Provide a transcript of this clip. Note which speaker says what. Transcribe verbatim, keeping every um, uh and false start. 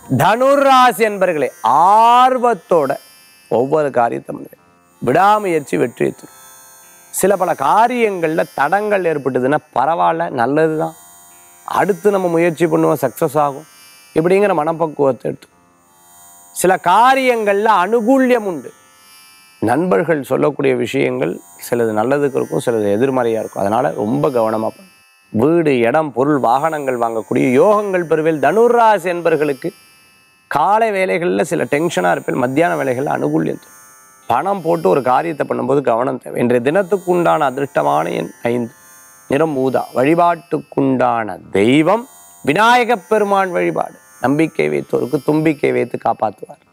Speaker 1: தனுராசி என்பர்களே, ஆர்வத்தோட ஒவ்வொரு காரியத்தை பண்ணுவேன். விடாமுயற்சி வெற்றி தரும். சில பல காரியங்களில் தடங்கள் ஏற்பட்டதுன்னா பரவாயில்ல, நல்லது தான், அடுத்து நம்ம முயற்சி பண்ணுவோம், சக்ஸஸ் ஆகும், இப்படிங்கிற மனப்பக்குவத்தை எடுத்து. சில காரியங்களில் அனுகூல்யம் உண்டு. நண்பர்கள் சொல்லக்கூடிய விஷயங்கள் சிலது நல்லதுக்கு இருக்கும், சிலது எதிர்மறையாக இருக்கும். அதனால் ரொம்ப கவனமாக பண்ணும். வீடு, இடம், பொருள், வாகனங்கள் வாங்கக்கூடிய யோகங்கள் பெறுவேல். தனுராசி என்பர்களுக்கு காலை வேலைகளில் சில டென்ஷனாக இருப்பேன், மத்தியான வேலைகளில் அனுகூல்யம் தரும். பணம் போட்டு ஒரு காரியத்தை பண்ணும்போது கவனம் தேவை. இன்றைய தினத்துக்கு உண்டான அதிர்ஷ்டமான எண் ஐந்து, நிறம் ஊதா. வழிபாட்டுக்குண்டான தெய்வம் விநாயகப் பெருமான் வழிபாடு. நம்பிக்கை வைத்தோருக்கு தும்பிக்கை வைத்து காப்பாற்றுவார்.